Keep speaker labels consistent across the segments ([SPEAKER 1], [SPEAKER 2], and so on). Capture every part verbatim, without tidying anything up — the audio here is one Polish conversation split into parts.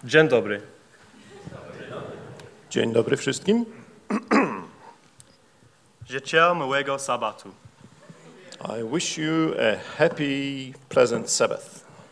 [SPEAKER 1] Dzień dobry.
[SPEAKER 2] Dzień dobry wszystkim.
[SPEAKER 1] Życzę miłego sabatu.
[SPEAKER 2] I wish you a happy, pleasant Sabbath.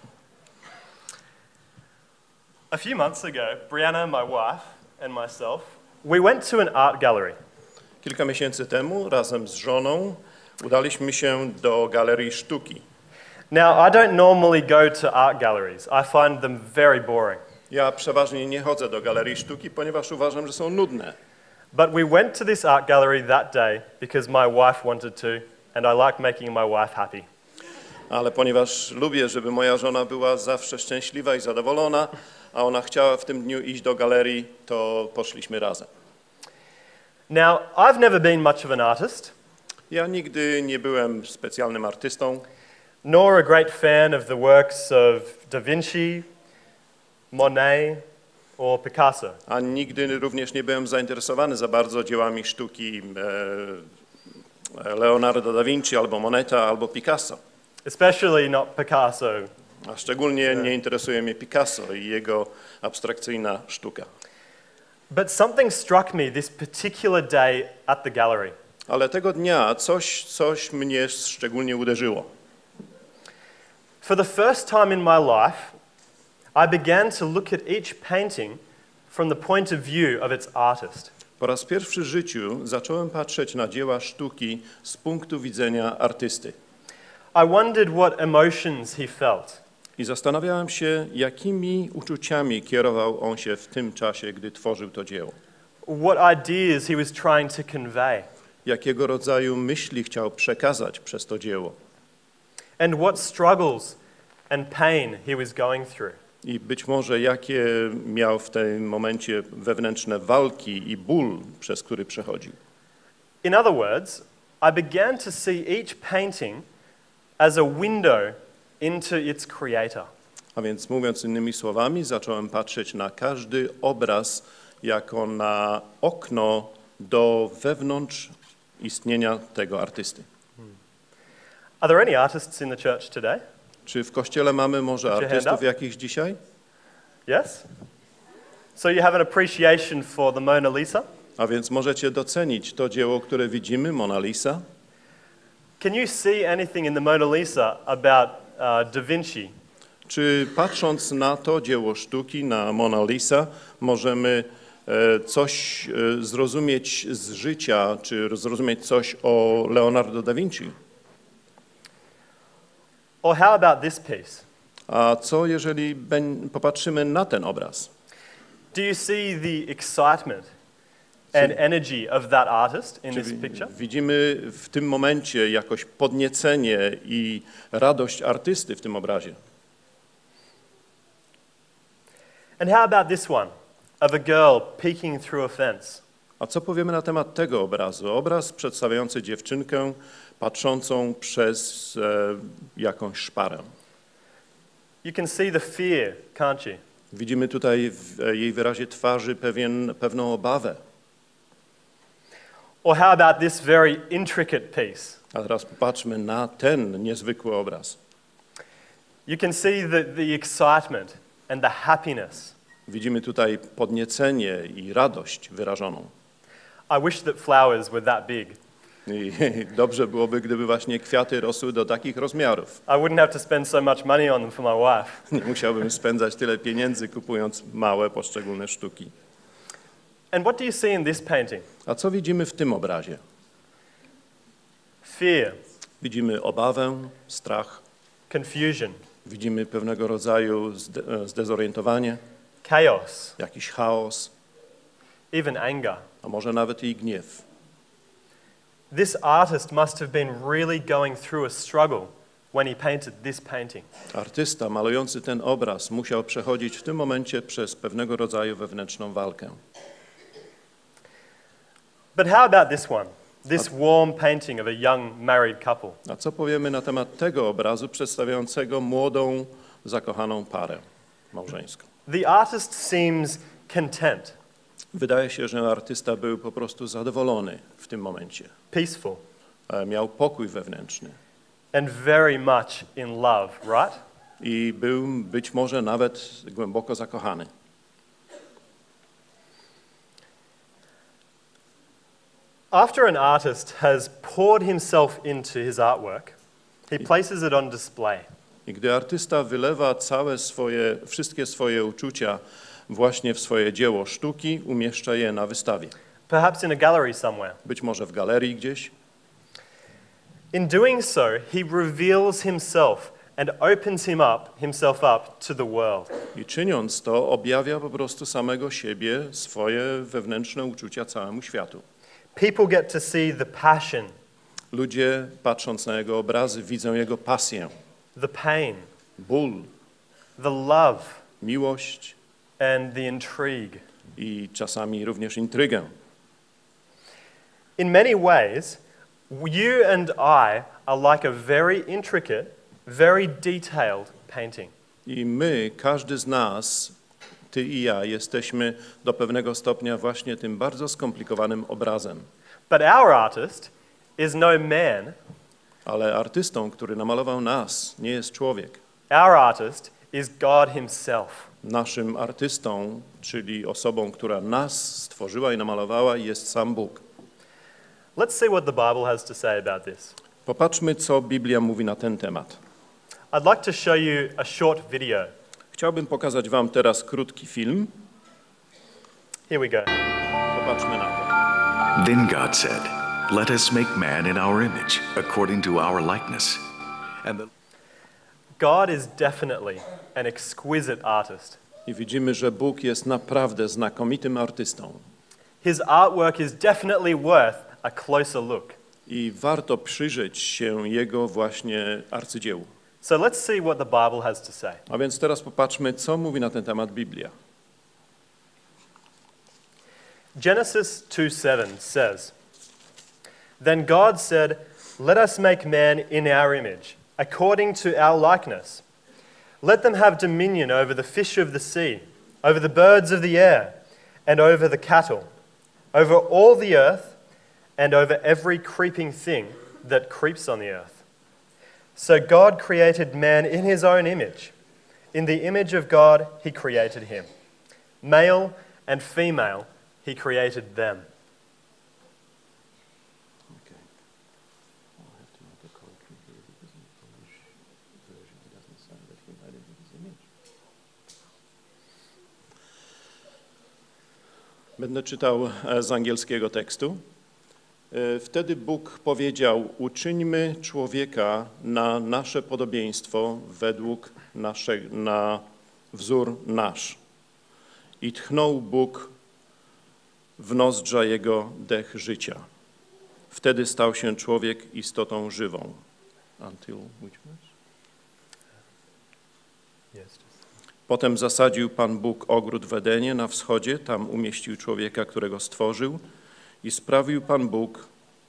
[SPEAKER 1] A few months ago, Brianna, my wife, and myself, we went to an art gallery.
[SPEAKER 2] Kilka miesięcy temu razem z żoną udaliśmy się do galerii sztuki.
[SPEAKER 1] Now, I don't normally go to art galleries. I find them very boring.
[SPEAKER 2] Ja przeważnie nie chodzę do galerii sztuki, ponieważ uważam, że są nudne.
[SPEAKER 1] But we went to this art gallery that day because my wife wanted to, and I like making my wife happy.
[SPEAKER 2] Ale ponieważ lubię, żeby moja żona była zawsze szczęśliwa i zadowolona, a ona chciała w tym dniu iść do galerii, to poszliśmy razem.
[SPEAKER 1] Now, I've never been much of an artist,
[SPEAKER 2] Ja nigdy nie byłem specjalnym artystą,
[SPEAKER 1] nor a great fan of the works of Da Vinci, Monet, or Picasso.
[SPEAKER 2] a nigdy również nie byłem zainteresowany za bardzo dziełami sztuki e, Leonardo da Vinci, albo Moneta, albo Picasso.
[SPEAKER 1] Especially not Picasso.
[SPEAKER 2] A szczególnie nie interesuje mnie Picasso i jego abstrakcyjna sztuka.
[SPEAKER 1] But something struck me this particular day at the gallery.
[SPEAKER 2] Ale tego dnia coś, coś mnie szczególnie uderzyło.
[SPEAKER 1] For the first time in my life, I began to look at each painting from the point of view of its artist.
[SPEAKER 2] Po raz pierwszy w życiu zacząłem patrzeć na dzieła sztuki z punktu widzenia artysty.
[SPEAKER 1] I wondered what emotions he felt.
[SPEAKER 2] I zastanawiałem się, jakimi uczuciami kierował on się w tym czasie, gdy tworzył to dzieło.
[SPEAKER 1] What ideas he was trying to convey.
[SPEAKER 2] Jakiego rodzaju myśli chciał przekazać przez to dzieło.
[SPEAKER 1] And what struggles and pain he was going through.
[SPEAKER 2] I być może jakie miał w tym momencie wewnętrzne walki i ból, przez który przechodził.
[SPEAKER 1] In other words, I began to see each painting as a window into its creator.
[SPEAKER 2] A więc mówiąc innymi słowami, zacząłem patrzeć na każdy obraz jako na okno do wewnątrz istnienia tego artysty.
[SPEAKER 1] Are there any artists in the church today?
[SPEAKER 2] Czy w kościele mamy może
[SPEAKER 1] Put your hand
[SPEAKER 2] artystów
[SPEAKER 1] up.
[SPEAKER 2] jakichś dzisiaj?
[SPEAKER 1] Yes? So you have an appreciation for the Mona Lisa?
[SPEAKER 2] A więc możecie docenić to dzieło, które widzimy, Mona Lisa.
[SPEAKER 1] Can you see anything in the Mona Lisa about uh, Da Vinci?
[SPEAKER 2] Czy patrząc na to dzieło sztuki, na Mona Lisa, możemy e, coś e, zrozumieć z życia, czy zrozumieć coś o Leonardo da Vinci?
[SPEAKER 1] Or how about this piece?
[SPEAKER 2] A co jeżeli popatrzymy na ten obraz?
[SPEAKER 1] Do you see the excitement and energy of that artist in this picture?
[SPEAKER 2] Widzimy w tym momencie jakoś podniecenie i radość artysty w tym obrazie.
[SPEAKER 1] And how about this one of a girl peeking through a fence?
[SPEAKER 2] A co powiemy na temat tego obrazu? Obraz przedstawiający dziewczynkę patrzącą przez e, jakąś szparę.
[SPEAKER 1] You can see the fear, can't you?
[SPEAKER 2] Widzimy tutaj w jej wyrazie twarzy pewien, pewną obawę.
[SPEAKER 1] Or how about this very intricate piece?
[SPEAKER 2] A teraz popatrzmy na ten niezwykły obraz.
[SPEAKER 1] You can see the, the excitement and the happiness.
[SPEAKER 2] Widzimy tutaj podniecenie i radość wyrażoną.
[SPEAKER 1] I wish that flowers were that big.
[SPEAKER 2] I dobrze byłoby, gdyby właśnie kwiaty rosły do takich rozmiarów.
[SPEAKER 1] I wouldn't have to spend so much money on them for my wife.
[SPEAKER 2] Nie musiałbym spędzać tyle pieniędzy kupując małe, poszczególne sztuki.
[SPEAKER 1] And what do you see in this painting?
[SPEAKER 2] A co widzimy w tym obrazie?
[SPEAKER 1] Fear,
[SPEAKER 2] Widzimy obawę, strach,
[SPEAKER 1] confusion,
[SPEAKER 2] widzimy pewnego rodzaju zde- zdezorientowanie,
[SPEAKER 1] chaos,
[SPEAKER 2] jakiś chaos,
[SPEAKER 1] even anger.
[SPEAKER 2] a może nawet i gniew.
[SPEAKER 1] This artist must have been really going through a struggle when he painted this painting.
[SPEAKER 2] Artysta malujący ten obraz musiał przechodzić w tym momencie przez pewnego rodzaju wewnętrzną walkę.
[SPEAKER 1] But how about this one? This warm painting of a young married couple.
[SPEAKER 2] A co powiemy na temat tego obrazu przedstawiającego młodą, zakochaną parę małżeńską?
[SPEAKER 1] The artist seems content,
[SPEAKER 2] Wydaje się, że artysta był po prostu zadowolony w tym momencie.
[SPEAKER 1] peaceful,
[SPEAKER 2] E, Miał pokój wewnętrzny
[SPEAKER 1] and very much in love, right?
[SPEAKER 2] i był być może nawet głęboko zakochany.
[SPEAKER 1] After an artist has poured himself into his artwork, he places it on display.
[SPEAKER 2] I gdy artysta wylewa całe swoje, wszystkie swoje uczucia właśnie w swoje dzieło sztuki, umieszcza je na wystawie.
[SPEAKER 1] Perhaps in a gallery somewhere.
[SPEAKER 2] Być może w galerii gdzieś.
[SPEAKER 1] In doing so, he reveals himself and opens him up, himself up to the world.
[SPEAKER 2] I czyniąc to, objawia po prostu samego siebie, swoje wewnętrzne uczucia całemu światu.
[SPEAKER 1] People get to see the passion,
[SPEAKER 2] Ludzie, patrząc na jego obrazy, widzą jego pasję,
[SPEAKER 1] the pain,
[SPEAKER 2] ból,
[SPEAKER 1] the love,
[SPEAKER 2] miłość
[SPEAKER 1] and the intrigue.
[SPEAKER 2] i czasami również intrygę.
[SPEAKER 1] In many ways, you and I are like a very intricate, very detailed painting.
[SPEAKER 2] I my, każdy z nas, ty i ja, jesteśmy do pewnego stopnia właśnie tym bardzo skomplikowanym obrazem.
[SPEAKER 1] But our artist is no man.
[SPEAKER 2] Ale artystą, który namalował nas, nie jest człowiek.
[SPEAKER 1] Our artist is God himself.
[SPEAKER 2] Naszym artystą, czyli osobą, która nas stworzyła i namalowała, jest sam Bóg.
[SPEAKER 1] Let's see what the Bible has to say about this.
[SPEAKER 2] Popatrzmy, co Biblia mówi na ten temat.
[SPEAKER 1] I'd like to show you a short video.
[SPEAKER 2] Chciałbym pokazać wam teraz krótki film.
[SPEAKER 1] Here we go.
[SPEAKER 2] Popatrzmy na to.
[SPEAKER 3] Then God said, "Let us make man in our image, according to our likeness." And the
[SPEAKER 1] God is definitely an exquisite artist.
[SPEAKER 2] I widzimy, że Bóg jest naprawdę znakomitym artystą.
[SPEAKER 1] His artwork is definitely worth a closer look.
[SPEAKER 2] I warto przyjrzeć się jego właśnie arcydziełu.
[SPEAKER 1] So let's see what the Bible has to say.
[SPEAKER 2] A więc teraz popatrzmy, co mówi na ten temat Biblia.
[SPEAKER 1] Genesis two seven says, "Then God said, let us make man in our image, according to our likeness. Let them have dominion over the fish of the sea, over the birds of the air, and over the cattle, over all the earth, and over every creeping thing that creeps on the earth." So God created man in his own image. In the image of God, he created him. Male and female, he created them.
[SPEAKER 2] Będę czytał z angielskiego tekstu. Wtedy Bóg powiedział, uczyńmy człowieka na nasze podobieństwo według nasze, na wzór nasz. I tchnął Bóg w nozdrza jego dech życia. Wtedy stał się człowiek istotą żywą. Until which verse?
[SPEAKER 1] Yes.
[SPEAKER 2] Potem zasadził Pan Bóg ogród w Edenie na wschodzie, tam umieścił człowieka, którego stworzył. I sprawił Pan Bóg.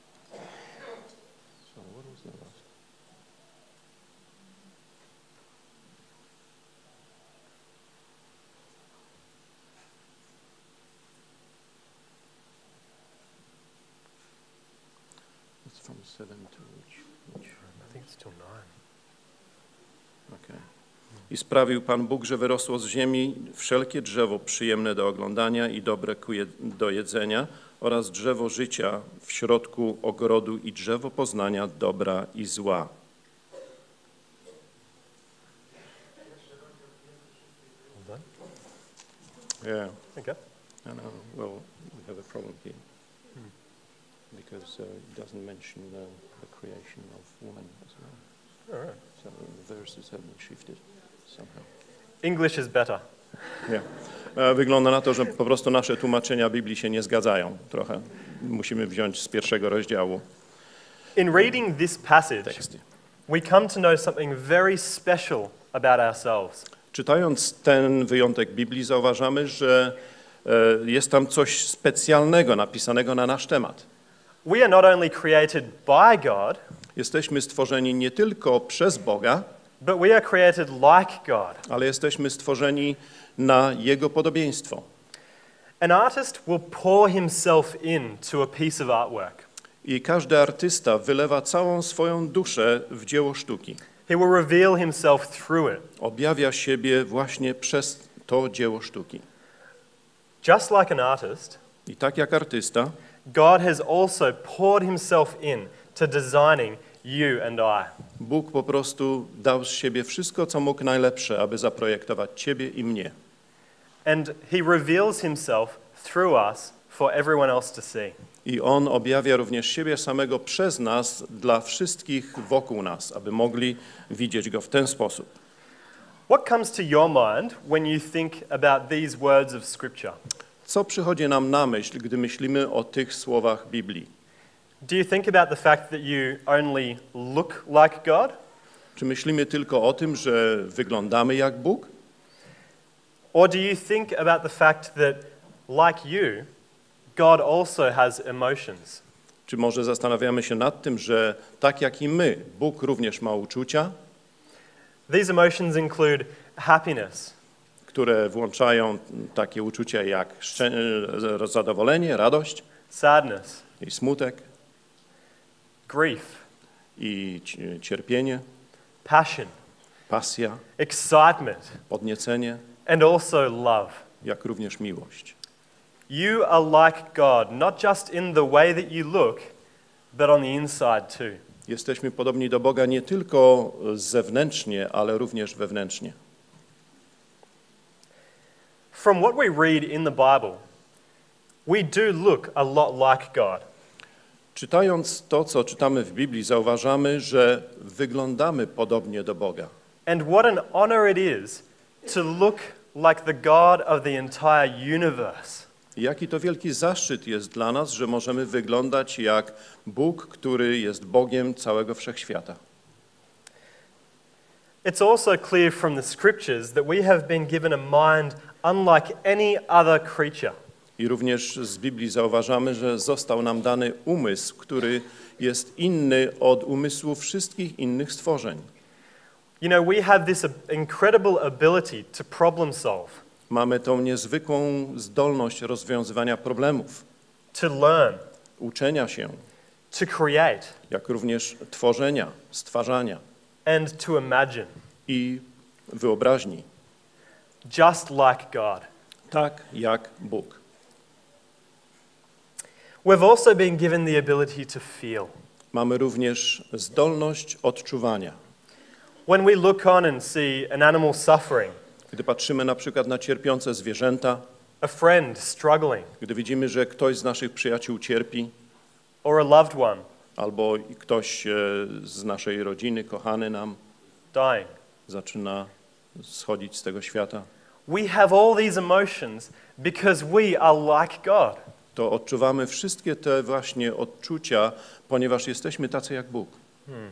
[SPEAKER 2] It's from seven to which, which?
[SPEAKER 1] I think it's till nine.
[SPEAKER 2] Okay. I sprawił Pan Bóg, że wyrosło z ziemi wszelkie drzewo przyjemne do oglądania i dobre do jedzenia oraz drzewo życia w środku ogrodu i drzewo poznania dobra i zła. Yeah.
[SPEAKER 1] Okay.
[SPEAKER 2] I know. Well, we have a problem here hmm. because uh, it doesn't mention the, the creation of woman as well.
[SPEAKER 1] All right.
[SPEAKER 2] So the verses have been shifted somehow.
[SPEAKER 1] English is better.
[SPEAKER 2] Yeah. Wygląda na to, że po prostu nasze tłumaczenia Biblii się nie zgadzają trochę. Musimy wziąć z pierwszego rozdziału
[SPEAKER 1] In reading this passage,
[SPEAKER 2] teksty.
[SPEAKER 1] we come to know something very special about ourselves.
[SPEAKER 2] Czytając ten wyjątek Biblii zauważamy, że jest tam coś specjalnego napisanego na nasz temat.
[SPEAKER 1] We are not only created by God,
[SPEAKER 2] Jesteśmy stworzeni nie tylko przez Boga,
[SPEAKER 1] but we are created like God.
[SPEAKER 2] ale jesteśmy stworzeni na Jego podobieństwo.
[SPEAKER 1] An artist will pour himself into a piece of artwork.
[SPEAKER 2] I każdy artysta wylewa całą swoją duszę w dzieło sztuki.
[SPEAKER 1] He will reveal himself through it.
[SPEAKER 2] Objawia siebie właśnie przez to dzieło sztuki.
[SPEAKER 1] Just like an artist,
[SPEAKER 2] I tak jak artysta,
[SPEAKER 1] God has also poured himself in to designing you and I.
[SPEAKER 2] Bóg po prostu dał z siebie wszystko, co mógł najlepsze, aby zaprojektować ciebie i mnie.
[SPEAKER 1] And he reveals himself through us for everyone else to see.
[SPEAKER 2] I On objawia również siebie samego przez nas dla wszystkich wokół nas, aby mogli widzieć Go w ten sposób.
[SPEAKER 1] What comes to your mind when you think about these words of Scripture?
[SPEAKER 2] Co przychodzi nam na myśl, gdy myślimy o tych słowach Biblii?
[SPEAKER 1] Do you think about the fact that you only look like God?
[SPEAKER 2] Czy myślimy tylko o tym, że wyglądamy jak Bóg?
[SPEAKER 1] Or do you think about the fact that, like you, God also has emotions?
[SPEAKER 2] Czy może zastanawiamy się nad tym, że tak jak i my, Bóg również ma uczucia,
[SPEAKER 1] These emotions include happiness,
[SPEAKER 2] które włączają takie uczucia jak szczę- zadowolenie, radość
[SPEAKER 1] sadness,
[SPEAKER 2] i smutek
[SPEAKER 1] grief,
[SPEAKER 2] i ci- cierpienie,
[SPEAKER 1] passion,
[SPEAKER 2] pasja,
[SPEAKER 1] excitement,
[SPEAKER 2] podniecenie,
[SPEAKER 1] and also love.
[SPEAKER 2] jak również miłość.
[SPEAKER 1] You are like God, not just in the way that you look, but on the inside too.
[SPEAKER 2] Jesteśmy podobni do Boga nie tylko zewnętrznie, ale również wewnętrznie.
[SPEAKER 1] From what we read in the Bible, we do look a lot like God.
[SPEAKER 2] Czytając to, co czytamy w Biblii, zauważamy, że wyglądamy podobnie do Boga.
[SPEAKER 1] And what an honor it is to look like the God of the entire universe.
[SPEAKER 2] Jaki to wielki zaszczyt jest dla nas, że możemy wyglądać jak Bóg, który jest Bogiem całego wszechświata.
[SPEAKER 1] It's also clear from the scriptures that we have been given a mind unlike any other creature.
[SPEAKER 2] I również z Biblii zauważamy, że został nam dany umysł, który jest inny od umysłu wszystkich innych stworzeń.
[SPEAKER 1] You know, we have this incredible ability to problem solve,
[SPEAKER 2] Mamy tą niezwykłą zdolność rozwiązywania problemów,
[SPEAKER 1] to learn,
[SPEAKER 2] uczenia się,
[SPEAKER 1] to create,
[SPEAKER 2] jak również tworzenia, stwarzania
[SPEAKER 1] and to imagine,
[SPEAKER 2] i wyobraźni,
[SPEAKER 1] just like God.
[SPEAKER 2] tak jak Bóg.
[SPEAKER 1] We've also been given the ability to feel.
[SPEAKER 2] Mamy również zdolność odczuwania.
[SPEAKER 1] When we look on and see an animal suffering,
[SPEAKER 2] Gdy patrzymy na przykład na cierpiące zwierzęta,
[SPEAKER 1] a friend struggling,
[SPEAKER 2] gdy widzimy, że ktoś z naszych przyjaciół cierpi,
[SPEAKER 1] or a loved one
[SPEAKER 2] albo ktoś e, z naszej rodziny, kochany nam,
[SPEAKER 1] dying,
[SPEAKER 2] zaczyna schodzić z tego świata,
[SPEAKER 1] we have all these emotions because we are like God.
[SPEAKER 2] to odczuwamy wszystkie te właśnie odczucia, ponieważ jesteśmy tacy jak Bóg.
[SPEAKER 1] Hmm.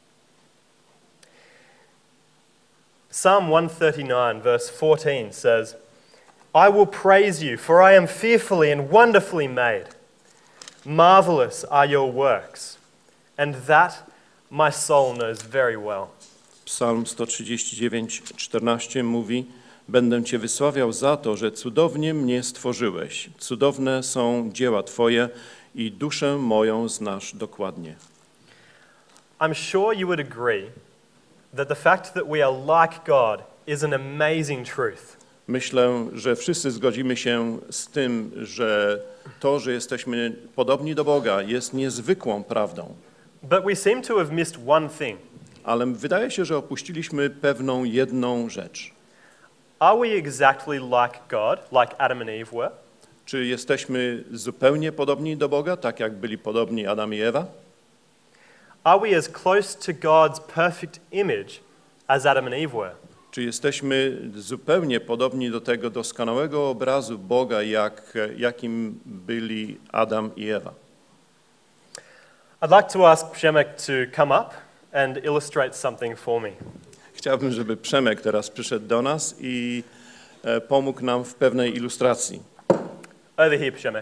[SPEAKER 1] Psalm one thirty-nine, verse fourteen says, I will praise you, for I am fearfully and wonderfully made. Marvelous are your works, and that my soul knows very well.
[SPEAKER 2] Psalm sto trzydzieści dziewięć, czternaście mówi: Będę Cię wysławiał za to, że cudownie mnie stworzyłeś. Cudowne są dzieła Twoje i duszę moją znasz dokładnie.
[SPEAKER 1] I'm sure you would agree that the fact that we are like God is an amazing truth.
[SPEAKER 2] Myślę, że wszyscy zgodzimy się z tym, że to, że jesteśmy podobni do Boga, jest niezwykłą prawdą.
[SPEAKER 1] But we seem to have missed one thing.
[SPEAKER 2] Ale wydaje się, że opuściliśmy pewną jedną rzecz.
[SPEAKER 1] Are we exactly like God, like Adam and Eve were?
[SPEAKER 2] Czy jesteśmy zupełnie podobni do Boga, tak jak byli podobni Adam i Ewa?
[SPEAKER 1] Are we as close to God's perfect image as Adam and Eve were?
[SPEAKER 2] Czy jesteśmy zupełnie podobni do tego doskonałego obrazu Boga, jak, jakim byli Adam i Ewa?
[SPEAKER 1] I'd like to ask Przemek to come up and illustrate something for me.
[SPEAKER 2] Chciałbym, żeby Przemek teraz przyszedł do nas i e, pomógł nam w pewnej ilustracji.
[SPEAKER 1] Over here, Przemek.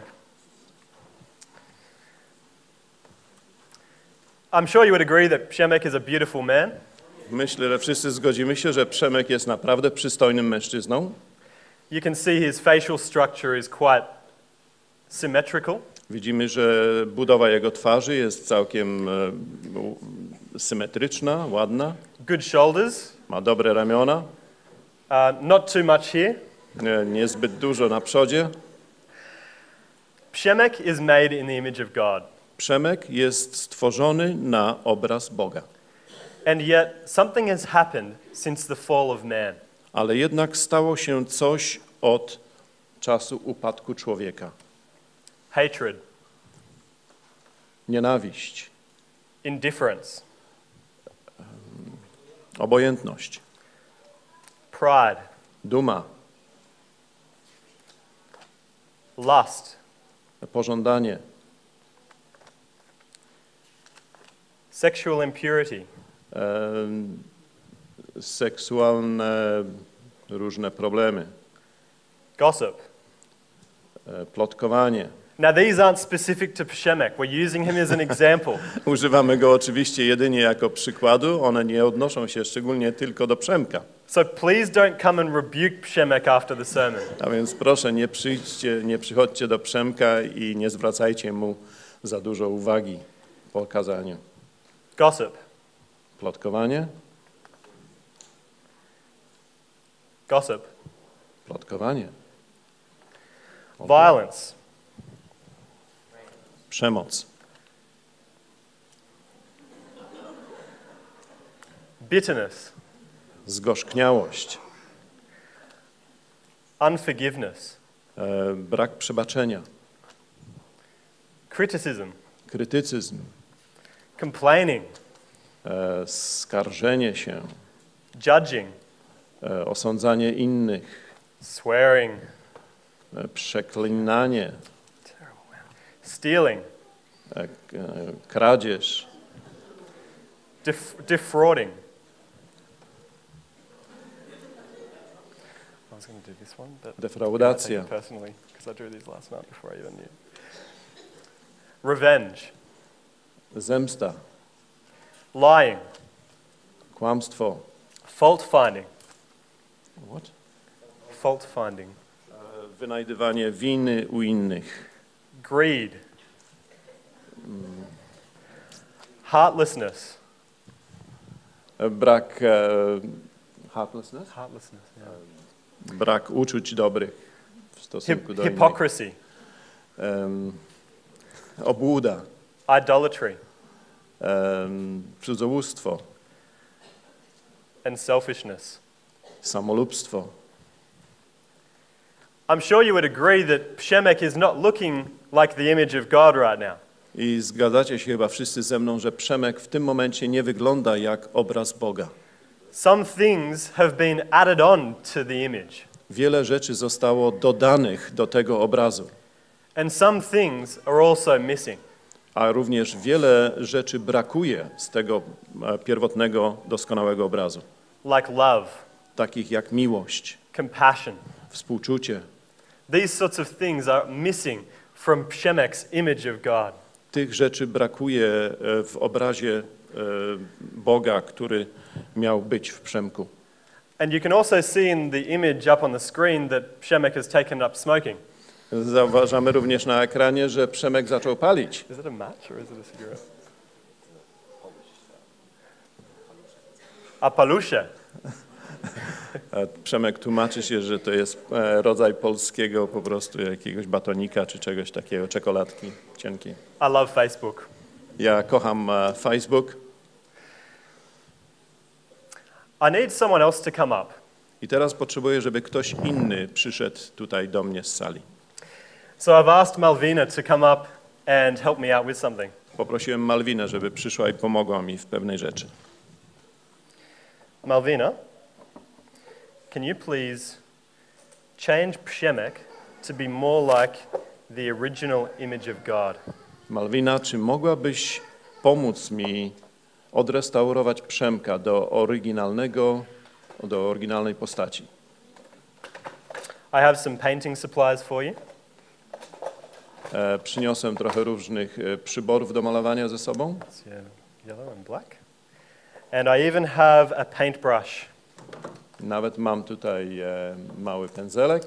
[SPEAKER 1] I'm sure you would agree that Przemek is a beautiful man.
[SPEAKER 2] Myślę, że wszyscy zgodzimy się, że Przemek jest naprawdę przystojnym mężczyzną.
[SPEAKER 1] You can see his facial structure is quite symmetrical.
[SPEAKER 2] Widzimy, że budowa jego twarzy jest całkiem e, symetryczna, ładna.
[SPEAKER 1] Good shoulders,
[SPEAKER 2] Ma dobre ramiona,
[SPEAKER 1] uh, not too much here.
[SPEAKER 2] nie, niezbyt dużo na przodzie.
[SPEAKER 1] Przemek is made in the image of God.
[SPEAKER 2] Przemek jest stworzony na obraz Boga.
[SPEAKER 1] And yet something has happened since the fall of man.
[SPEAKER 2] Ale jednak stało się coś od czasu upadku człowieka.
[SPEAKER 1] Hatred,
[SPEAKER 2] Nienawiść,
[SPEAKER 1] indifference,
[SPEAKER 2] obojętność,
[SPEAKER 1] pride,
[SPEAKER 2] duma,
[SPEAKER 1] lust,
[SPEAKER 2] pożądanie,
[SPEAKER 1] sexual impurity,
[SPEAKER 2] em, seksualne różne problemy,
[SPEAKER 1] gossip.
[SPEAKER 2] e, plotkowanie.
[SPEAKER 1] Now these aren't specific to Przemek. We're using him as an example.
[SPEAKER 2] Używamy go oczywiście jedynie jako przykładu, one nie odnoszą się szczególnie tylko do Przemka.
[SPEAKER 1] So please don't come and rebuke Przemek after the sermon.
[SPEAKER 2] A więc proszę, nie przyjdźcie, nie przychodźcie do Przemka i nie zwracajcie mu za dużo uwagi po kazaniu.
[SPEAKER 1] Gossip,
[SPEAKER 2] Plotkowanie,
[SPEAKER 1] gossip,
[SPEAKER 2] plotkowanie,
[SPEAKER 1] violence,
[SPEAKER 2] przemoc,
[SPEAKER 1] bitterness,
[SPEAKER 2] zgorzkniałość,
[SPEAKER 1] unforgiveness,
[SPEAKER 2] e, brak przebaczenia,
[SPEAKER 1] criticism,
[SPEAKER 2] krytycyzm,
[SPEAKER 1] complaining,
[SPEAKER 2] e, skarżenie się,
[SPEAKER 1] judging,
[SPEAKER 2] e, osądzanie innych,
[SPEAKER 1] swearing,
[SPEAKER 2] e, przeklinanie,
[SPEAKER 1] stealing,
[SPEAKER 2] e, k- e, kradzież,
[SPEAKER 1] def- defrauding. I was going to do this one, but I take
[SPEAKER 2] defraudacja,
[SPEAKER 1] it personally because I drew these last night before I even knew. Revenge,
[SPEAKER 2] zemsta,
[SPEAKER 1] lying,
[SPEAKER 2] kłamstwo.
[SPEAKER 1] fault finding,
[SPEAKER 2] What?
[SPEAKER 1] fault finding,
[SPEAKER 2] E, Wynajdywanie winy u innych,
[SPEAKER 1] greed, heartlessness,
[SPEAKER 2] e, brak e, heartlessness?
[SPEAKER 1] heartlessness, yeah.
[SPEAKER 2] Brak uczuć dobrych w stosunku
[SPEAKER 1] Hip-
[SPEAKER 2] do innych.
[SPEAKER 1] hypocrisy,
[SPEAKER 2] Em, obłuda,
[SPEAKER 1] idolatry,
[SPEAKER 2] em, cudzołóstwo,
[SPEAKER 1] and selfishness.
[SPEAKER 2] samolubstwo.
[SPEAKER 1] I'm sure you would agree that Przemek is not looking like the image of God right now.
[SPEAKER 2] I zgadzacie się chyba wszyscy ze mną, że Przemek w tym momencie nie wygląda jak obraz Boga.
[SPEAKER 1] Some things have been added on to the image,
[SPEAKER 2] Wiele rzeczy zostało dodanych do tego obrazu,
[SPEAKER 1] and some things are also missing.
[SPEAKER 2] a również wiele rzeczy brakuje z tego e, pierwotnego, doskonałego obrazu.
[SPEAKER 1] Like love,
[SPEAKER 2] Takich jak miłość,
[SPEAKER 1] compassion.
[SPEAKER 2] współczucie.
[SPEAKER 1] These sorts of things are missing from Przemek's image of God.
[SPEAKER 2] Tych rzeczy brakuje e, w obrazie e, Boga, który miał być w Przemku.
[SPEAKER 1] And you can also see in the image up on the screen that Przemek has taken up smoking.
[SPEAKER 2] Zauważamy również na ekranie, że Przemek zaczął palić.
[SPEAKER 1] Is it a match or is it a cigarette? A palusze.
[SPEAKER 2] A Przemek tłumaczy się, że to jest e, rodzaj polskiego po prostu jakiegoś batonika czy czegoś takiego, czekoladki cienkiej.
[SPEAKER 1] I love Facebook.
[SPEAKER 2] Ja kocham e, Facebook
[SPEAKER 1] I need someone else to come up.
[SPEAKER 2] i teraz potrzebuję, żeby ktoś inny przyszedł tutaj do mnie z sali.
[SPEAKER 1] So I've asked Malvina to come up and help me out with something.
[SPEAKER 2] Poprosiłem Malwinę, żeby przyszła i pomogła mi w pewnej rzeczy.
[SPEAKER 1] Malvina, can you please change Przemek to be more like the original image of God?
[SPEAKER 2] Malwina, czy mogłabyś pomóc mi odrestaurować Przemka do oryginalnego, do oryginalnej postaci?
[SPEAKER 1] I have some painting supplies for you.
[SPEAKER 2] E, przyniosłem trochę różnych e, przyborów do malowania ze sobą.
[SPEAKER 1] It's yeah, yellow and black. And I even have a paintbrush.
[SPEAKER 2] Nawet mam tutaj e, mały pędzelek.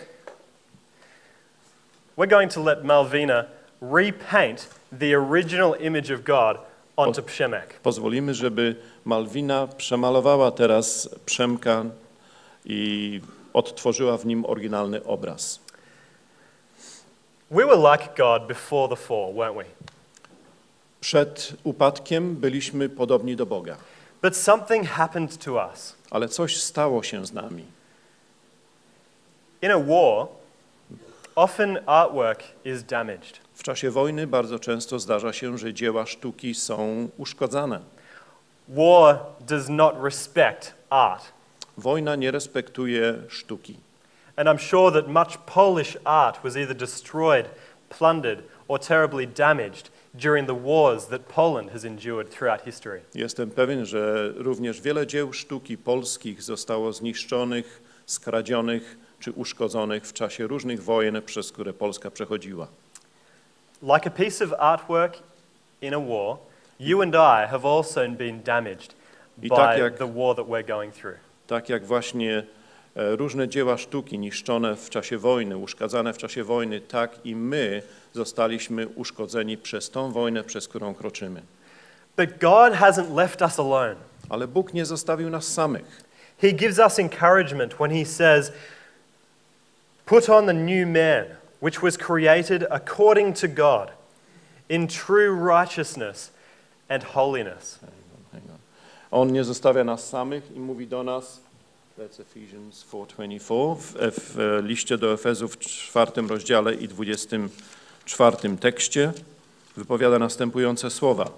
[SPEAKER 1] We're going to let Malvina repaint the original image of God onto Przemek.
[SPEAKER 2] Pozwolimy, żeby Malwina przemalowała teraz Przemka i odtworzyła w nim oryginalny obraz.
[SPEAKER 1] We were like God before the fall, weren't we?
[SPEAKER 2] Przed upadkiem byliśmy podobni do Boga,
[SPEAKER 1] But something happened to us.
[SPEAKER 2] ale coś stało się z nami.
[SPEAKER 1] In a war, often artwork is damaged.
[SPEAKER 2] W czasie wojny bardzo często zdarza się, że dzieła sztuki są uszkodzane.
[SPEAKER 1] War does not respect art.
[SPEAKER 2] Wojna nie respektuje sztuki.
[SPEAKER 1] And I'm sure that much Polish art was either destroyed, plundered, or terribly damaged during the wars that Poland has endured throughout history.
[SPEAKER 2] Jestem pewien, że również wiele dzieł sztuki polskich zostało zniszczonych, skradzionych czy uszkodzonych w czasie różnych wojen, przez które Polska przechodziła.
[SPEAKER 1] Like a piece of artwork in a war, you and I have also been damaged
[SPEAKER 2] I
[SPEAKER 1] by
[SPEAKER 2] tak jak-
[SPEAKER 1] the war that we're going through.
[SPEAKER 2] Tak jak właśnie e, różne dzieła sztuki niszczone w czasie wojny, uszkadzane w czasie wojny, tak i my zostaliśmy uszkodzeni przez tą wojnę, przez którą kroczymy.
[SPEAKER 1] But God hasn't left us alone.
[SPEAKER 2] Ale Bóg nie zostawił nas samych.
[SPEAKER 1] He gives us encouragement when he says, "Put on the new man, which was created according to God, in true righteousness and holiness."
[SPEAKER 2] On nie zostawia nas samych i mówi do nas, that's Ephesians four twenty-four, w, w liście do Efezów w czwartym rozdziale i dwudziestym czwartym tekście wypowiada następujące słowa.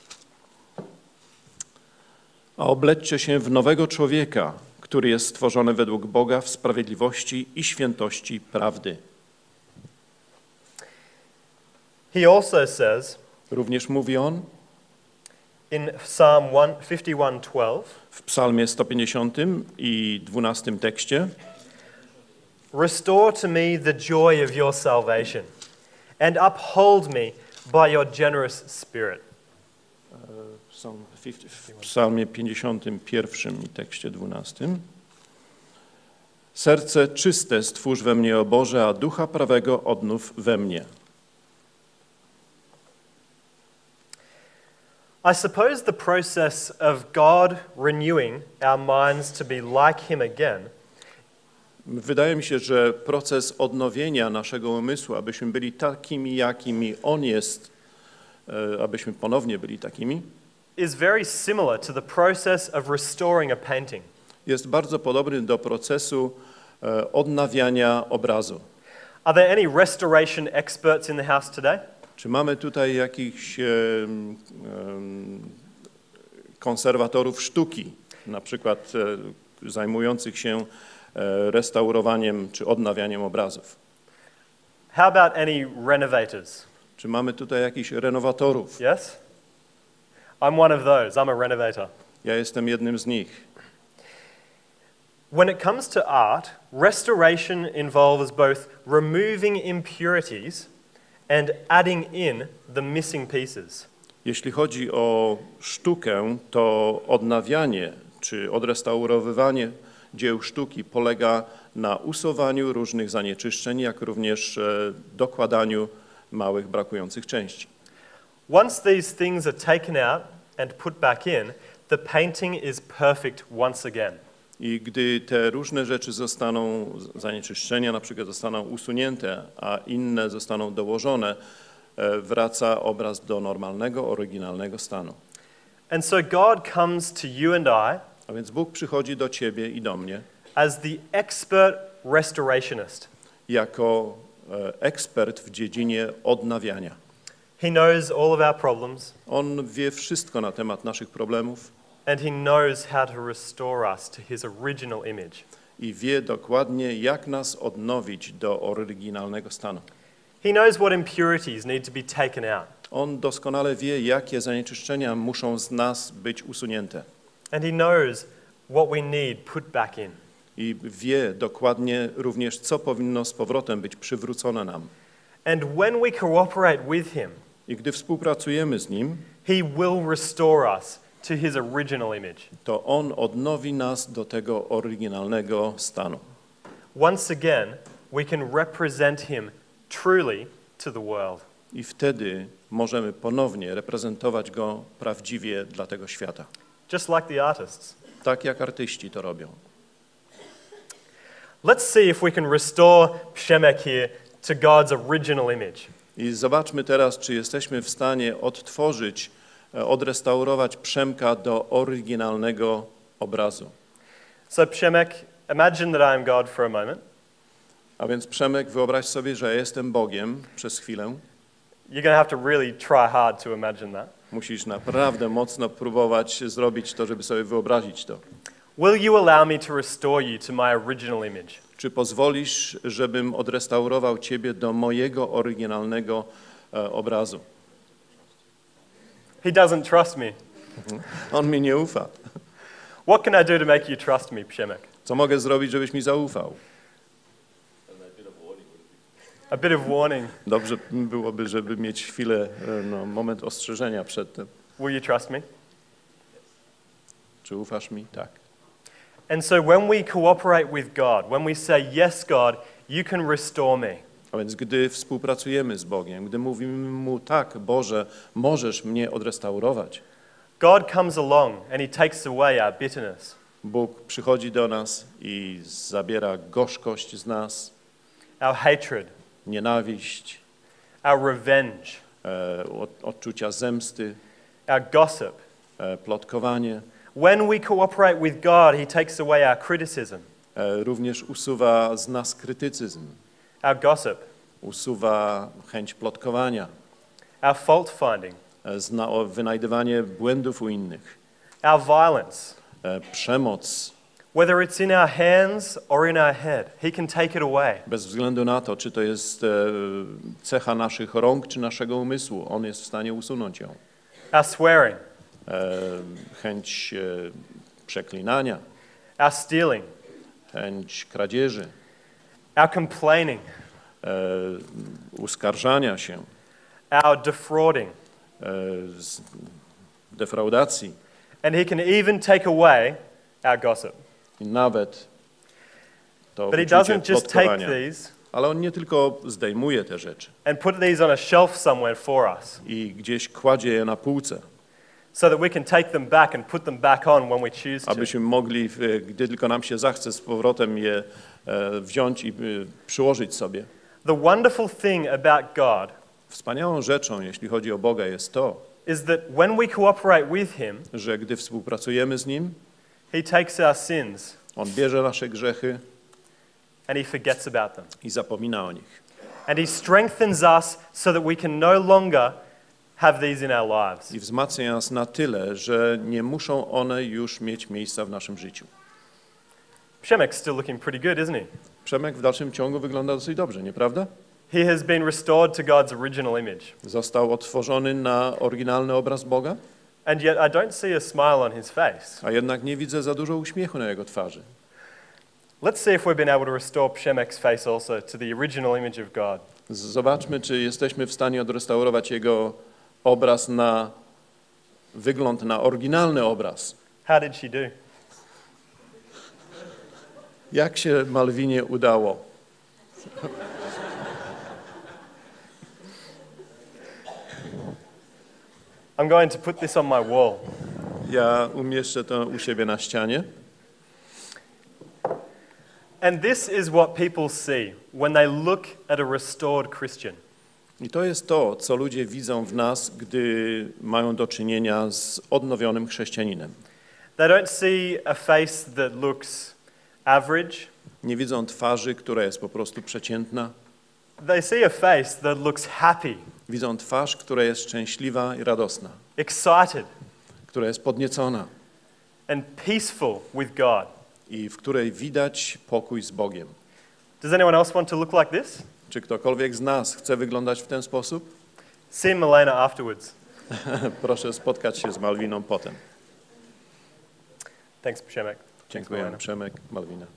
[SPEAKER 2] A oblećcie się w nowego człowieka, który jest stworzony według Boga w sprawiedliwości i świętości prawdy.
[SPEAKER 1] He also says
[SPEAKER 2] Również mówi on
[SPEAKER 1] in Psalm fifty-one twelve,
[SPEAKER 2] w psalmie sto pięćdziesiątym i dwunastym tekście,
[SPEAKER 1] "Restore to me the joy of your salvation, and uphold me by your generous spirit."
[SPEAKER 2] w psalmie pięćdziesiątym pierwszym i tekście dwunastym. Serce czyste stwórz we mnie, o Boże, a ducha prawego odnów we mnie.
[SPEAKER 1] I suppose the process of God renewing our minds to be like him again
[SPEAKER 2] Wydaje mi się, że proces odnowienia naszego umysłu, abyśmy byli takimi, jakimi On jest, e, abyśmy ponownie byli takimi,
[SPEAKER 1] is very similar to the process of restoring a painting.
[SPEAKER 2] jest bardzo podobny do procesu e, odnawiania obrazu.
[SPEAKER 1] Are there any restoration experts in the house today?
[SPEAKER 2] Czy mamy tutaj jakichś e, e, konserwatorów sztuki, na przykład e, zajmujących się e, restaurowaniem czy odnawianiem obrazów?
[SPEAKER 1] How about any renovators?
[SPEAKER 2] Czy mamy tutaj jakichś renowatorów?
[SPEAKER 1] Yes? I'm one of those. I'm a renovator.
[SPEAKER 2] Ja jestem jednym z nich.
[SPEAKER 1] When it comes to art, restoration involves both removing impurities and adding in the missing pieces.
[SPEAKER 2] Jeśli chodzi o sztukę, to odnawianie czy odrestaurowywanie dzieł sztuki polega na usuwaniu różnych zanieczyszczeń, jak również e, dokładaniu małych brakujących części.
[SPEAKER 1] Once these things are taken out and put back in, the painting is perfect once again.
[SPEAKER 2] I gdy te różne rzeczy zostaną, zanieczyszczenia na przykład zostaną usunięte, a inne zostaną dołożone, e, wraca obraz do normalnego, oryginalnego stanu.
[SPEAKER 1] And so God comes to you and I
[SPEAKER 2] A więc Bóg przychodzi do ciebie i do mnie
[SPEAKER 1] as the expert restorationist.
[SPEAKER 2] jako e, ekspert w dziedzinie odnawiania.
[SPEAKER 1] He knows all of our problems
[SPEAKER 2] On wie wszystko na temat naszych problemów
[SPEAKER 1] and he knows how to restore us to his original image.
[SPEAKER 2] i wie dokładnie, jak nas odnowić do oryginalnego stanu.
[SPEAKER 1] He knows what impurities need to be taken out.
[SPEAKER 2] On doskonale wie, jakie zanieczyszczenia muszą z nas być usunięte.
[SPEAKER 1] And he knows what we need put back in.
[SPEAKER 2] I wie dokładnie również, co powinno z powrotem być przywrócone nam.
[SPEAKER 1] And when we cooperate with him,
[SPEAKER 2] I gdy współpracujemy z Nim,
[SPEAKER 1] he will restore us to his original image.
[SPEAKER 2] to On odnowi nas do tego oryginalnego stanu.
[SPEAKER 1] Once again, we can represent him truly to the world.
[SPEAKER 2] I wtedy możemy ponownie reprezentować Go prawdziwie dla tego świata.
[SPEAKER 1] Just like the artists.
[SPEAKER 2] Tak jak artyści to robią.
[SPEAKER 1] Let's see if we can restore Przemek here to God's original image.
[SPEAKER 2] I zobaczmy teraz, czy jesteśmy w stanie odtworzyć, e, odrestaurować Przemka do oryginalnego obrazu.
[SPEAKER 1] So Przemek, imagine that I am God for a moment.
[SPEAKER 2] A więc Przemek, wyobraź sobie, że jestem Bogiem przez chwilę.
[SPEAKER 1] You're going to have to really try hard to imagine that.
[SPEAKER 2] Musisz naprawdę mocno próbować zrobić to, żeby sobie wyobrazić to.
[SPEAKER 1] Will you allow me to restore you to my original image?
[SPEAKER 2] Czy pozwolisz, żebym odrestaurował Ciebie do mojego oryginalnego e, obrazu?
[SPEAKER 1] He doesn't trust me.
[SPEAKER 2] On mi nie ufa.
[SPEAKER 1] What can I do to make you trust me, Przemek?
[SPEAKER 2] Co mogę zrobić, żebyś mi zaufał?
[SPEAKER 1] A bit of warning.
[SPEAKER 2] Dobrze byłoby, żeby mieć chwilę, e, no, moment ostrzeżenia przed tym.
[SPEAKER 1] Will you trust me?
[SPEAKER 2] Czy ufasz mi? Tak.
[SPEAKER 1] And so when we cooperate with God, when we say, yes, God, you can restore me,
[SPEAKER 2] A więc gdy współpracujemy z Bogiem, gdy mówimy Mu, tak, Boże, możesz mnie odrestaurować,
[SPEAKER 1] God comes along and he takes away our bitterness,
[SPEAKER 2] Bóg przychodzi do nas i zabiera gorzkość z nas,
[SPEAKER 1] our hatred,
[SPEAKER 2] nienawiść,
[SPEAKER 1] our revenge,
[SPEAKER 2] e, od, odczucia zemsty,
[SPEAKER 1] our gossip.
[SPEAKER 2] e, plotkowanie.
[SPEAKER 1] When we cooperate with God, he takes away our criticism,
[SPEAKER 2] E, również usuwa z nas krytycyzm,
[SPEAKER 1] our gossip,
[SPEAKER 2] usuwa chęć plotkowania,
[SPEAKER 1] our fault finding,
[SPEAKER 2] e, zna, o, wynajdywanie błędów u innych,
[SPEAKER 1] our violence.
[SPEAKER 2] e, przemoc,
[SPEAKER 1] Whether it's in our hands or in our head, he can take it away.
[SPEAKER 2] bez względu na to, czy to jest e, cecha naszych rąk, czy naszego umysłu, On jest w stanie usunąć ją.
[SPEAKER 1] Our swearing,
[SPEAKER 2] E, chęć e, przeklinania,
[SPEAKER 1] our stealing,
[SPEAKER 2] chęć kradzieży,
[SPEAKER 1] our complaining,
[SPEAKER 2] e, uskarżania się,
[SPEAKER 1] our defrauding.
[SPEAKER 2] e, z defraudacji
[SPEAKER 1] And he can even take away our gossip.
[SPEAKER 2] i nawet to
[SPEAKER 1] But he
[SPEAKER 2] uczucie
[SPEAKER 1] doesn't just take
[SPEAKER 2] plotkowania.
[SPEAKER 1] these
[SPEAKER 2] Ale On nie tylko zdejmuje te rzeczy
[SPEAKER 1] and put these on a shelf somewhere for us
[SPEAKER 2] i gdzieś kładzie je na półce,
[SPEAKER 1] so that we can take them back and put them back on when we choose to.
[SPEAKER 2] abyśmy mogli, w- gdy tylko nam się zachce, z powrotem je e, wziąć i e, przyłożyć sobie.
[SPEAKER 1] The wonderful thing about God
[SPEAKER 2] Wspaniałą rzeczą, jeśli chodzi o Boga, jest to,
[SPEAKER 1] is that when we cooperate with him,
[SPEAKER 2] że gdy współpracujemy z Nim,
[SPEAKER 1] he takes our sins
[SPEAKER 2] On bierze nasze grzechy
[SPEAKER 1] and he forgets about them.
[SPEAKER 2] i zapomina o nich.
[SPEAKER 1] And he strengthens us so that we can no longer have these in our lives.
[SPEAKER 2] I wzmacnia nas na tyle, że nie muszą one już mieć miejsca w naszym życiu.
[SPEAKER 1] Przemek's still looking pretty good, isn't he?
[SPEAKER 2] Przemek w dalszym ciągu wygląda dosyć dobrze, nieprawda?
[SPEAKER 1] He has been restored to God's original image.
[SPEAKER 2] Został odtworzony na oryginalny obraz Boga,
[SPEAKER 1] And yet I don't see a smile on his face.
[SPEAKER 2] a jednak nie widzę za dużo uśmiechu na jego twarzy.
[SPEAKER 1] Let's see if we've been able to restore Przemek's face also to the original image of God.
[SPEAKER 2] Z- Zobaczmy, czy jesteśmy w stanie odrestaurować jego obraz na wygląd, na oryginalny obraz.
[SPEAKER 1] How did she do?
[SPEAKER 2] Jak się Malwinie udało?
[SPEAKER 1] I'm going to put this on my wall.
[SPEAKER 2] Ja umieszczę to u siebie na ścianie.
[SPEAKER 1] And this is what people see when they look at a restored Christian.
[SPEAKER 2] I to jest to, co ludzie widzą w nas, gdy mają do czynienia z odnowionym chrześcijaninem.
[SPEAKER 1] They don't see a face that looks average.
[SPEAKER 2] Nie widzą twarzy, która jest po prostu przeciętna.
[SPEAKER 1] They see a face that looks happy,
[SPEAKER 2] Widzą twarz, która jest szczęśliwa i radosna,
[SPEAKER 1] excited,
[SPEAKER 2] która jest podniecona
[SPEAKER 1] and peaceful with God.
[SPEAKER 2] i w której widać pokój z Bogiem.
[SPEAKER 1] Does anyone else want to look like this?
[SPEAKER 2] Czy ktokolwiek z nas chce wyglądać w ten sposób?
[SPEAKER 1] See Milena afterwards.
[SPEAKER 2] Proszę spotkać się z Malwiną potem.
[SPEAKER 1] Thanks, Przemek. Thanks,
[SPEAKER 2] Dziękuję,
[SPEAKER 1] Milena.
[SPEAKER 2] Przemek, Malwina.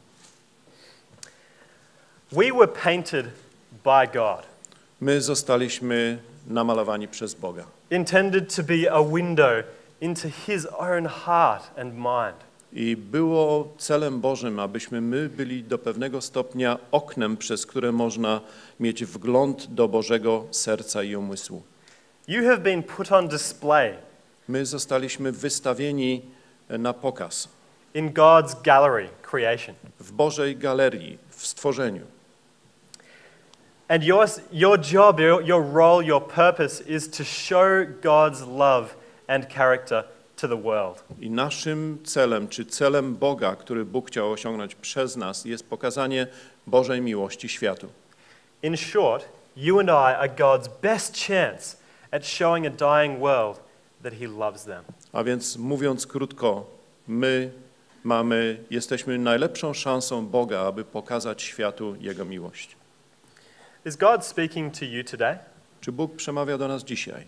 [SPEAKER 1] We were painted by God,
[SPEAKER 2] My zostaliśmy namalowani przez Boga.
[SPEAKER 1] intended to be a window into His own heart and mind.
[SPEAKER 2] I było celem Bożym, abyśmy my byli do pewnego stopnia oknem, przez które można mieć wgląd do Bożego serca i umysłu.
[SPEAKER 1] You have been put on display
[SPEAKER 2] My zostaliśmy wystawieni na pokaz
[SPEAKER 1] in God's gallery creation.
[SPEAKER 2] w Bożej galerii, w stworzeniu.
[SPEAKER 1] And your, your job, your, your role, your purpose is to show God's love and character to the world.
[SPEAKER 2] I naszym celem, czy celem Boga, który Bóg chciał osiągnąć przez nas, jest pokazanie Bożej miłości światu.
[SPEAKER 1] In short, you and I are God's best chance at showing a dying world that He loves them.
[SPEAKER 2] A więc mówiąc krótko, my mamy, jesteśmy najlepszą szansą Boga, aby pokazać światu Jego miłość.
[SPEAKER 1] Is God speaking to you today?
[SPEAKER 2] Czy Bóg przemawia do nas dzisiaj?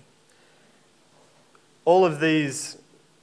[SPEAKER 1] All of these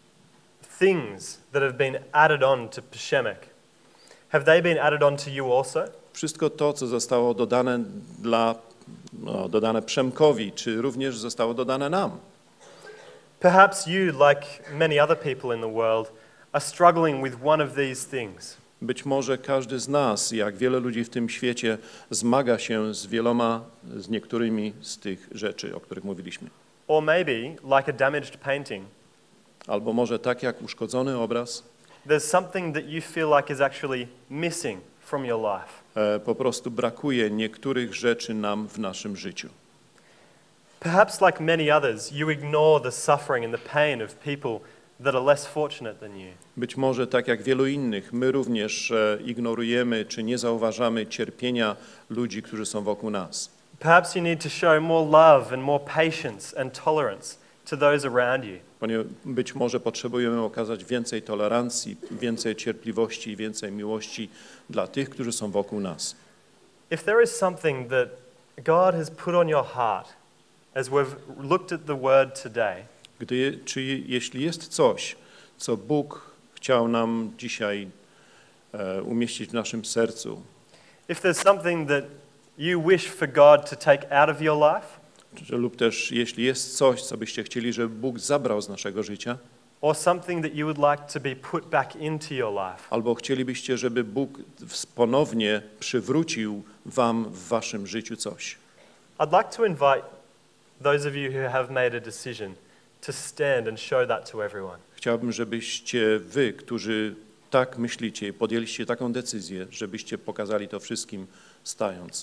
[SPEAKER 1] things that have been added on to Peshemek, have they been added on to you also?
[SPEAKER 2] Wszystko to, co zostało dodane dla, no, dodane Przemkowi, czy również zostało dodane nam?
[SPEAKER 1] Perhaps you, like many other people in the world, are struggling with one of these things.
[SPEAKER 2] Być może każdy z nas, jak wiele ludzi w tym świecie, zmaga się z wieloma, z niektórymi z tych rzeczy, o których mówiliśmy.
[SPEAKER 1] Or maybe, like a damaged painting,
[SPEAKER 2] Albo może tak jak uszkodzony obraz,
[SPEAKER 1] there's something that you feel like is actually missing from your life.
[SPEAKER 2] e, po prostu brakuje niektórych rzeczy nam w naszym życiu.
[SPEAKER 1] Perhaps, like many others, you ignore the suffering and the pain of people that are less fortunate than you.
[SPEAKER 2] Być może tak jak wielu innych, my również e, ignorujemy czy nie zauważamy cierpienia ludzi, którzy są wokół nas.
[SPEAKER 1] Perhaps you need to show more love and more patience and tolerance to those around you.
[SPEAKER 2] Ponieważ być może potrzebujemy okazać więcej tolerancji, więcej cierpliwości i więcej miłości dla tych, którzy są wokół nas.
[SPEAKER 1] If there is something that God has put on your heart as we've looked at the word today,
[SPEAKER 2] Gdy, czy jeśli jest coś, co Bóg chciał nam dzisiaj e, umieścić w naszym sercu,
[SPEAKER 1] if there's something that you wish for God to take out of your life,
[SPEAKER 2] czy, lub też jeśli jest coś, co byście chcieli, żeby Bóg zabrał z naszego życia,
[SPEAKER 1] or something that you would like to be put back into your life,
[SPEAKER 2] albo chcielibyście, żeby Bóg ponownie przywrócił wam w waszym życiu coś.
[SPEAKER 1] I'd like to invite those of you who have made a decision to stand and show that to everyone.
[SPEAKER 2] Chciałbym, żebyście wy, którzy tak myślicie i podjęliście taką decyzję, żebyście pokazali to wszystkim stając.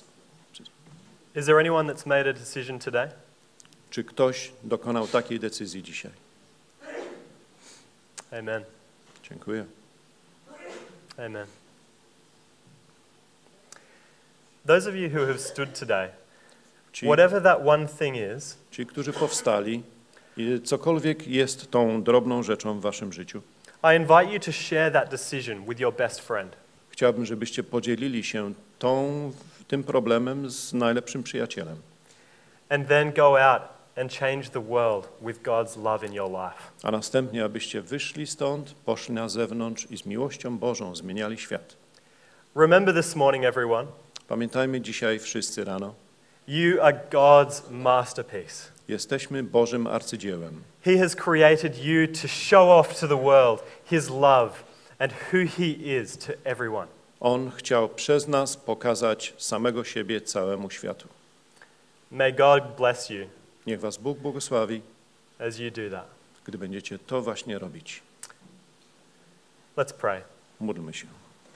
[SPEAKER 1] Is there anyone that's made a decision today?
[SPEAKER 2] Czy ktoś dokonał takiej decyzji dzisiaj?
[SPEAKER 1] Amen.
[SPEAKER 2] Dziękuję.
[SPEAKER 1] Amen. Those of you who have stood today,
[SPEAKER 2] Ci,
[SPEAKER 1] whatever that one thing is,
[SPEAKER 2] ci, którzy powstali, i cokolwiek jest tą drobną rzeczą w waszym życiu,
[SPEAKER 1] I invite you to share that decision with your best friend.
[SPEAKER 2] chciałbym, żebyście podzielili się tą, tym problemem z najlepszym przyjacielem.
[SPEAKER 1] And then go out and change the world with God's love in your life.
[SPEAKER 2] A następnie, abyście wyszli stąd, poszli na zewnątrz i z miłością Bożą zmieniali świat.
[SPEAKER 1] Remember this morning, everyone,
[SPEAKER 2] Pamiętajmy dzisiaj wszyscy rano,
[SPEAKER 1] you are God's masterpiece.
[SPEAKER 2] jesteśmy Bożym arcydziełem.
[SPEAKER 1] He has created you to show off to the world His love and who He is to everyone.
[SPEAKER 2] On chciał przez nas pokazać samego siebie całemu światu.
[SPEAKER 1] May God bless you
[SPEAKER 2] Niech was Bóg błogosławi,
[SPEAKER 1] as you do that.
[SPEAKER 2] gdy będziecie to właśnie robić.
[SPEAKER 1] Let's pray.
[SPEAKER 2] Módlmy się.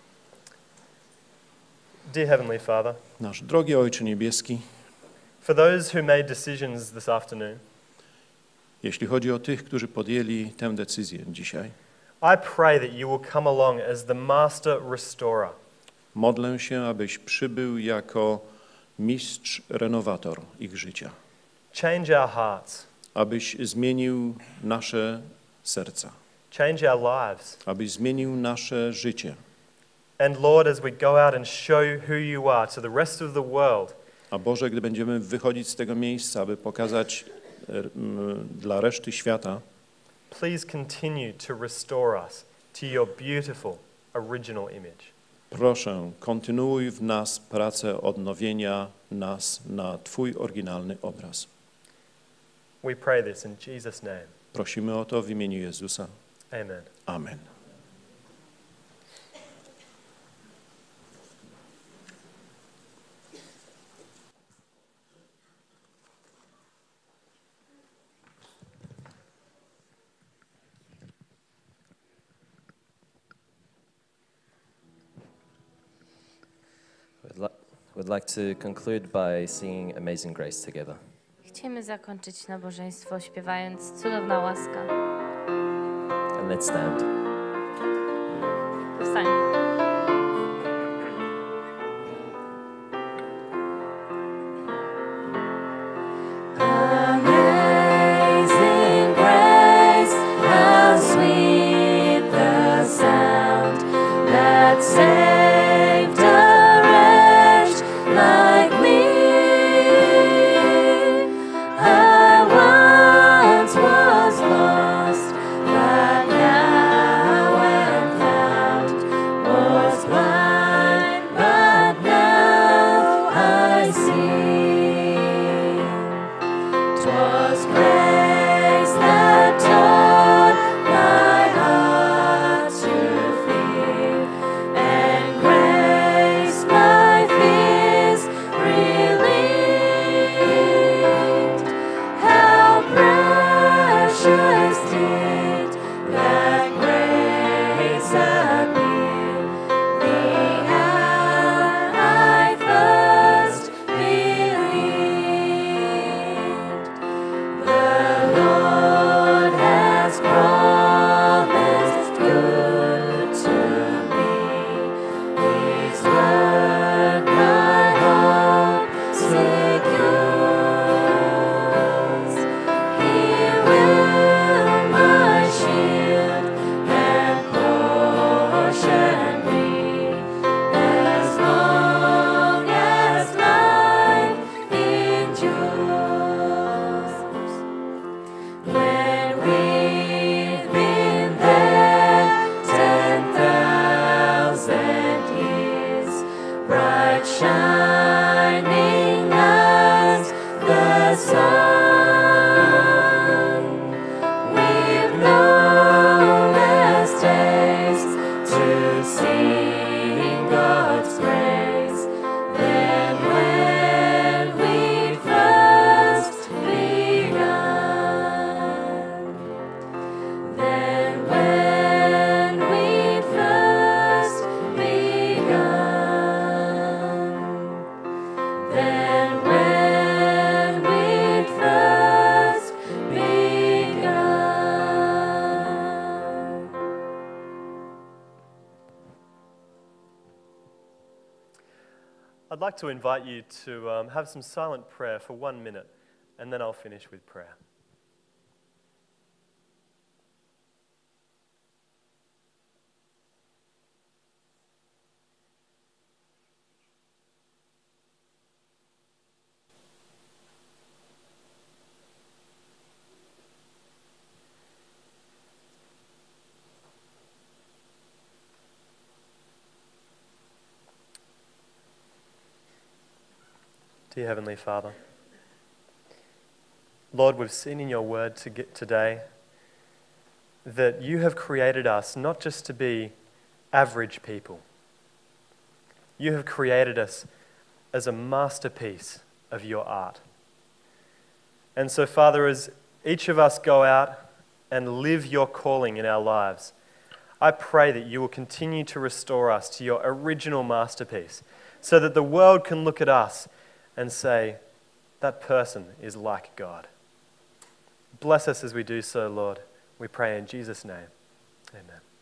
[SPEAKER 1] Dear Heavenly Father,
[SPEAKER 2] Nasz drogi Ojcze Niebieski,
[SPEAKER 1] for those who made decisions this afternoon,
[SPEAKER 2] jeśli chodzi o tych, którzy podjęli tę decyzję dzisiaj,
[SPEAKER 1] I pray that you will come along as the master restorer.
[SPEAKER 2] modlę się, abyś przybył jako mistrz renowator ich życia.
[SPEAKER 1] Change our hearts,
[SPEAKER 2] Abyś zmienił nasze serca,
[SPEAKER 1] change our lives.
[SPEAKER 2] abyś zmienił nasze życie.
[SPEAKER 1] And Lord, as we go out and show who you are to the rest of the world,
[SPEAKER 2] A Boże, gdy będziemy wychodzić z tego miejsca, aby pokazać e, m, dla reszty świata,
[SPEAKER 1] please continue to restore us to your beautiful original image.
[SPEAKER 2] proszę, kontynuuj w nas pracę odnowienia nas na Twój oryginalny obraz.
[SPEAKER 1] We pray this in Jesus' name.
[SPEAKER 2] Prosimy o to w imieniu Jezusa.
[SPEAKER 1] Amen.
[SPEAKER 2] Amen.
[SPEAKER 4] We'd, li- We'd like to conclude by singing Amazing Grace together.
[SPEAKER 5] Chcemy zakończyć nabożeństwo śpiewając Cudowna łaska.
[SPEAKER 4] And let's stand.
[SPEAKER 5] Powstańmy.
[SPEAKER 6] Amazing grace, how sweet the sound that saved a wretch like me. I once was lost, but now am found. Was blind, but now I see. 'Twas grace that taught my heart to fear, and grace my fears relieved. How precious did that grace appear the hour I first believed. The Lord has promised good to me. His word my hope secures. He will my shield and portion be, as long as life endures. When we've been there ten thousand years, bright shining as the sun, we've no less days to sing God's praise than when we first begun. Than when we first begun. Than when we first begun.
[SPEAKER 1] I'd like to invite you to um, have some silent prayer for one minute, and then I'll finish with prayer. Dear Heavenly Father, Lord, we've seen in your word to get today that you have created us not just to be average people. You have created us as a masterpiece of your art. And so, Father, as each of us go out and live your calling in our lives, I pray that you will continue to restore us to your original masterpiece so that the world can look at us and say, that person is like God. Bless us as we do so, Lord. We pray in Jesus' name. Amen.